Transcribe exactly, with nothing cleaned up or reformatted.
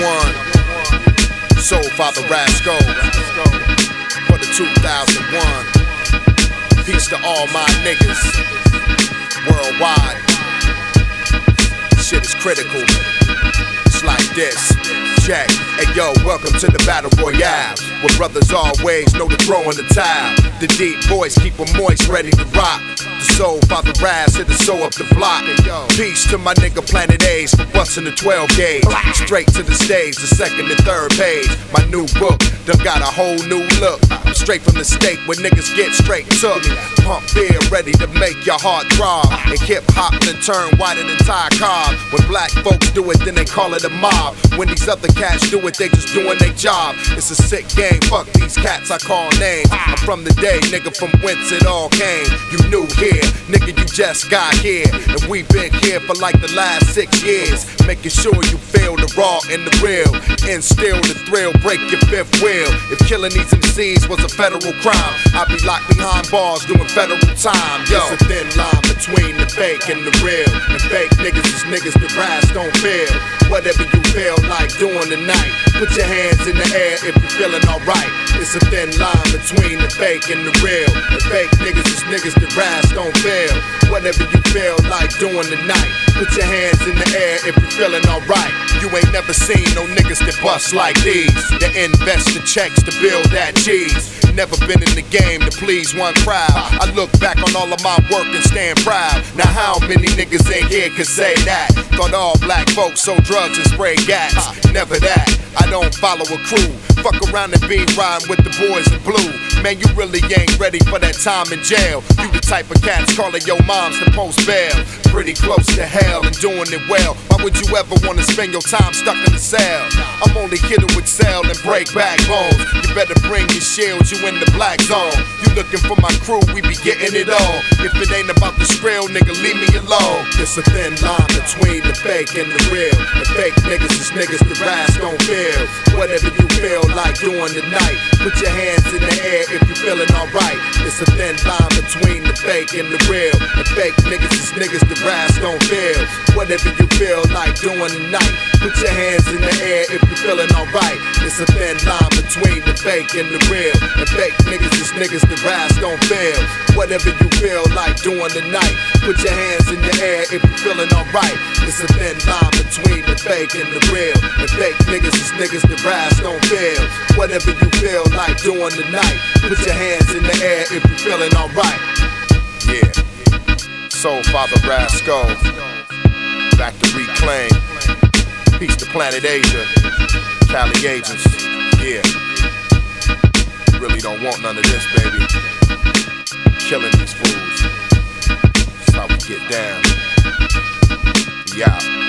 one, Soul Father Rasco for the two thousand one. Peace to all my niggas worldwide. Shit is critical. It's like this. Check. Hey yo, welcome to the Battle Royale, where brothers always know to throw in the towel. The deep voice keep them moist, ready to rock. The Soul Father Raz hit the soul up the block. Peace to my nigga Planet A's for busting the twelve gauge. Straight to the stage, the second and third page. My new book done got a whole new look. I'm straight from the state where niggas get straight took. Pump beer ready to make your heart throb. And hip hop and turn whiter than Thai cob. When black folks do it, then they call it a mob. When these other cats do it, they just doing their job. It's a sick game, fuck these cats I call names. I'm from the day, nigga, from whence it all came. You new here, nigga, you just got here. And we been here for like the last six years. Making sure you feel the raw and the real. Instill the thrill, break your fifth wheel. If killing these M Cs was a federal crime, I'd be locked behind bars doing federal time. Yo, it's a thin line between the fake and the real. And fake niggas is niggas the Raz don't feel. Whatever you feel like doing tonight, put your hands in the air if you're feeling alright. It's a thin line between the fake and the real. And fake niggas is niggas the Raz don't feel. Whatever you feel like doing tonight, put your hands in the air if you're feeling alright. You ain't never seen no niggas that bust like these. They invest the checks to build that cheese. Never been in the game to please one crowd. I look back on all of my work and stand proud. Now how many niggas in here can say that? Thought all black folks sold drugs and spray gas. Never that. I don't follow a crew. Fuck around and be riding with the boys in blue. Man, you really ain't ready for that time in jail. You the type of cats calling your moms to post bail. Pretty close to hell and doing it well. Why would you ever wanna spend your time stuck in the cell? I'm only here to excel and break backbones. You better bring your shields, you in the black zone. You looking for my crew, we be getting it on. If it ain't about the skrill, nigga, leave me alone. It's a thin line between the fake and the real. The fake niggas is niggas the Raz don't feel. Whatever you feel like doing tonight, put your hands in the air if you're feeling alright. It's a thin line between the fake and the real. The fake niggas is niggas the Raz don't feel. Whatever you feel like doing tonight, put your hands in the air if you're feeling alright. It's a thin line between the fake and the real. The fake niggas is niggas the Raz don't feel. Whatever you feel like doing tonight, put your hands in the air if you're feeling alright. It's a thin line between the fake and the real. The fake niggas is niggas the Raz don't feel. Whatever you feel like doing tonight, put your hands in the air if you're feeling alright. Yeah, Soul Father Rasco, back to reclaim. Peace to Planet Asia, Cali agents. Yeah, really don't want none of this, baby. Killing these fools. That's how we get down. We out.